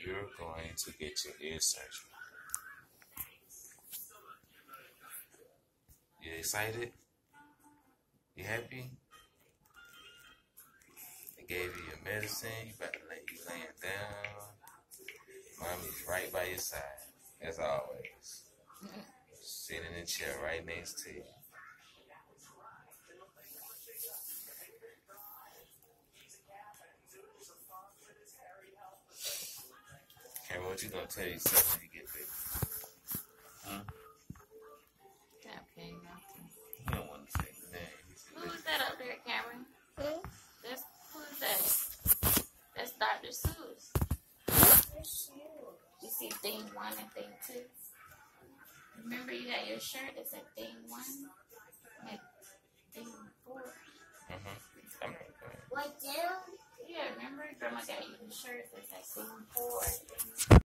you're going to get your ear surgery. You excited? You happy? They gave you your medicine. You better lay you laying down. Mommy's right by your side, as always. Sitting in the chair right next to you. Cameron, what you gonna tell yourself when you get big? Huh? Okay, nothing. You don't want to say his name. Who is that up there, Cameron? Who is that? That's Dr. Seuss. You see thing 1 and thing 2? Remember you got your shirt that said thing 1 and thing 4? Mm-hmm. What, Jill? Yeah, remember? Grandma got you the shirt that said thing 4